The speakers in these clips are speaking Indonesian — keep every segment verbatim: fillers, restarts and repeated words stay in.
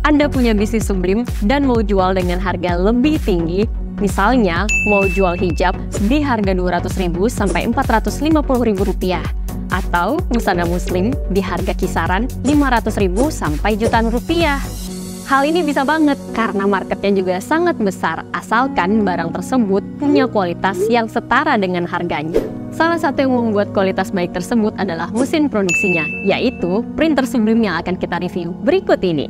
Anda punya bisnis Sublim dan mau jual dengan harga lebih tinggi, misalnya mau jual hijab di harga dua ratus ribu sampai empat ratus lima puluh ribu rupiah, atau busana muslim di harga kisaran lima ratus ribu sampai jutaan rupiah. Hal ini bisa banget karena marketnya juga sangat besar, asalkan barang tersebut punya kualitas yang setara dengan harganya. Salah satu yang membuat kualitas baik tersebut adalah mesin produksinya, yaitu printer Sublim yang akan kita review berikut ini.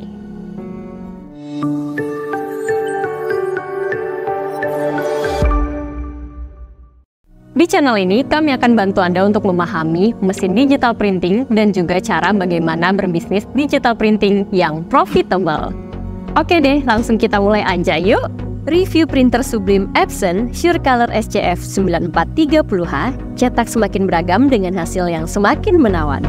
Di channel ini, kami akan bantu Anda untuk memahami mesin digital printing dan juga cara bagaimana berbisnis digital printing yang profitable. Oke deh, langsung kita mulai aja yuk! Review printer Sublim Epson SureColor S C F sembilan empat tiga nol H, cetak semakin beragam dengan hasil yang semakin menawan.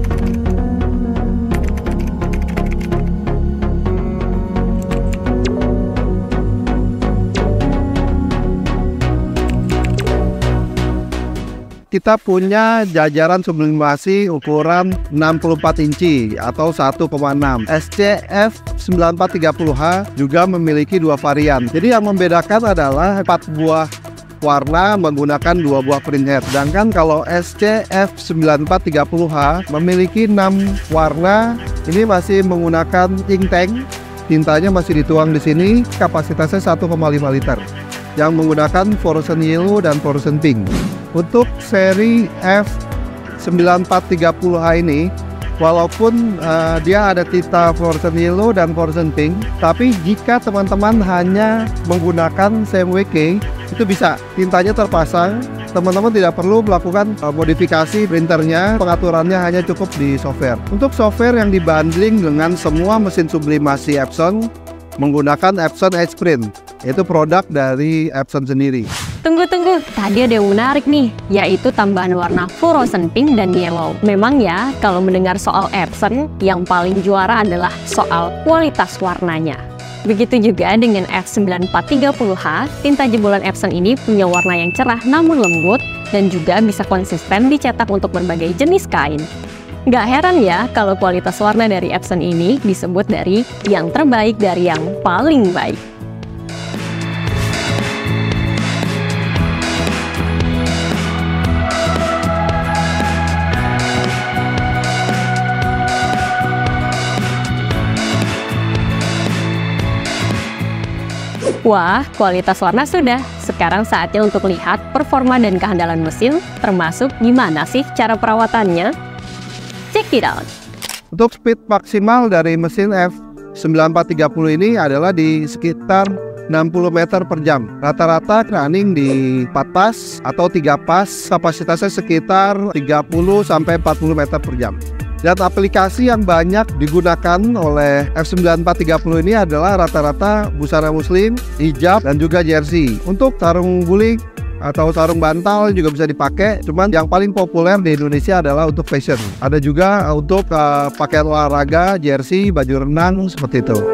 Kita punya jajaran sublimasi ukuran enam puluh empat inci atau satu koma enam. S C F sembilan empat tiga nol H juga memiliki dua varian. Jadi yang membedakan adalah empat buah warna menggunakan dua buah printhead. Sedangkan kalau S C F sembilan empat tiga nol H memiliki enam warna, ini masih menggunakan ink tank. Tintanya masih dituang di sini, kapasitasnya satu koma lima liter. Yang menggunakan fluorescent yellow dan fluorescent pink. Untuk seri F sembilan empat tiga nol H ini, walaupun uh, dia ada tinta fluorescent yellow dan fluorescent pink, tapi jika teman-teman hanya menggunakan C M Y K, itu bisa tintanya terpasang. Teman-teman tidak perlu melakukan uh, modifikasi printernya, pengaturannya hanya cukup di software. Untuk software yang dibundling dengan semua mesin sublimasi Epson, menggunakan Epson H-Print, yaitu produk dari Epson sendiri. Tunggu-tunggu, tadi ada yang menarik nih, yaitu tambahan warna fluorescent pink dan yellow. Memang ya, kalau mendengar soal Epson, yang paling juara adalah soal kualitas warnanya. Begitu juga dengan F sembilan empat tiga nol H, tinta jebolan Epson ini punya warna yang cerah namun lembut, dan juga bisa konsisten dicetak untuk berbagai jenis kain. Gak heran ya kalau kualitas warna dari Epson ini disebut dari yang terbaik dari yang paling baik. Wah, kualitas warna sudah. Sekarang saatnya untuk lihat performa dan kehandalan mesin, termasuk gimana sih cara perawatannya. Check it out. Untuk speed maksimal dari mesin F sembilan empat tiga nol ini adalah di sekitar enam puluh meter per jam. Rata-rata running di empat pas atau tiga pas, kapasitasnya sekitar tiga puluh sampai empat puluh meter per jam. Dan aplikasi yang banyak digunakan oleh F sembilan empat tiga nol ini adalah rata-rata busana muslim, hijab, dan juga jersey. Untuk sarung guling atau sarung bantal juga bisa dipakai, cuman yang paling populer di Indonesia adalah untuk fashion. Ada juga untuk uh, pakaian olahraga, jersey, baju renang, seperti itu.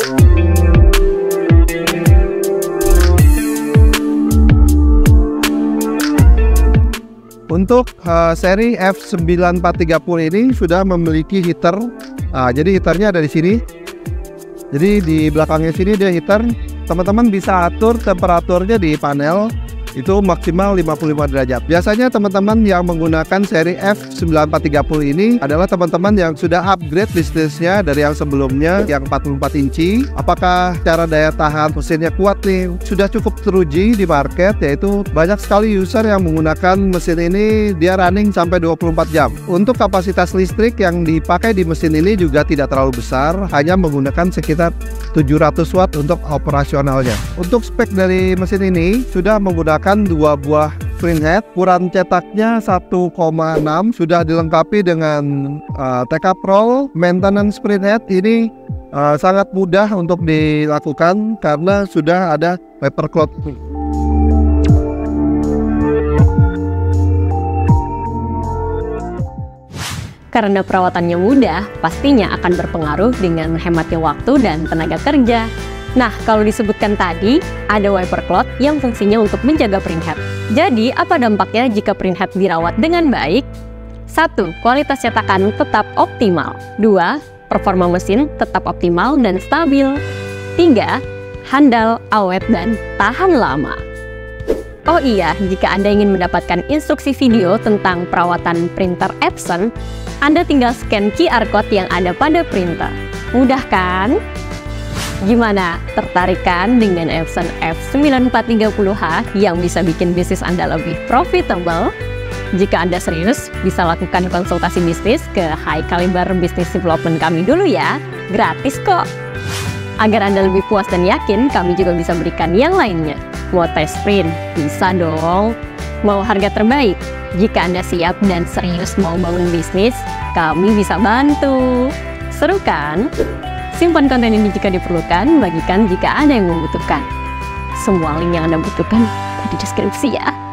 Untuk uh, seri F sembilan empat tiga nol ini sudah memiliki heater. Nah, jadi heaternya ada di sini. Jadi di belakangnya sini dia heater. Teman-teman bisa atur temperaturnya di panel. Itu maksimal lima puluh lima derajat. Biasanya teman-teman yang menggunakan seri F sembilan empat tiga nol ini adalah teman-teman yang sudah upgrade bisnisnya dari yang sebelumnya yang empat puluh empat inci. Apakah cara daya tahan mesinnya kuat nih? Sudah cukup teruji di market, yaitu banyak sekali user yang menggunakan mesin ini, dia running sampai dua puluh empat jam. Untuk kapasitas listrik yang dipakai di mesin ini juga tidak terlalu besar, hanya menggunakan sekitar tujuh ratus watt untuk operasionalnya. Untuk spek dari mesin ini sudah menggunakan dua buah printhead, ukuran cetaknya satu koma enam, sudah dilengkapi dengan uh, T K roll. Maintenance printhead ini uh, sangat mudah untuk dilakukan karena sudah ada paper cloth. Karena perawatannya mudah, pastinya akan berpengaruh dengan hematnya waktu dan tenaga kerja. Nah, kalau disebutkan tadi, ada wiper cloth yang fungsinya untuk menjaga printhead. Jadi, apa dampaknya jika printhead dirawat dengan baik? satu. Kualitas cetakan tetap optimal. dua. performa mesin tetap optimal dan stabil. Tiga. Handal, awet, dan tahan lama. Oh iya, jika Anda ingin mendapatkan instruksi video tentang perawatan printer Epson, Anda tinggal scan Q R code yang ada pada printer. Mudah kan? Gimana? Tertarik kan dengan Epson F sembilan empat tiga nol H yang bisa bikin bisnis Anda lebih profitable? Jika Anda serius, bisa lakukan konsultasi bisnis ke High Caliber Business Development kami dulu ya. Gratis kok. Agar Anda lebih puas dan yakin, kami juga bisa berikan yang lainnya. Mau tes print? Bisa dong. Mau harga terbaik? Jika Anda siap dan serius mau bangun bisnis, kami bisa bantu. Seru kan? Simpan konten ini jika diperlukan, bagikan jika ada yang membutuhkan. Semua link yang Anda butuhkan ada di deskripsi ya.